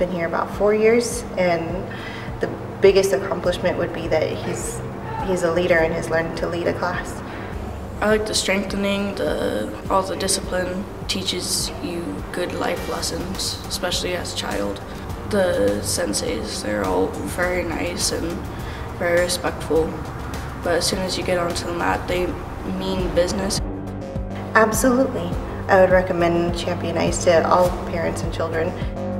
been here about 4 years, and the biggest accomplishment would be that he's a leader and has learned to lead a class. I like the strengthening, all the discipline teaches you good life lessons, especially as a child. The senseis, they're all very nice and very respectful, but as soon as you get onto the mat, they mean business. Absolutely. I would recommend Champion Ice to all parents and children.